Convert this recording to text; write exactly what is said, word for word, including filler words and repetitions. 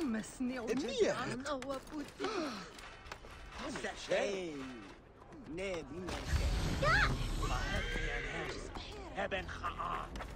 مسني منيح أو بوتي شيء نبي نرجع يا يا ناس ابن خاء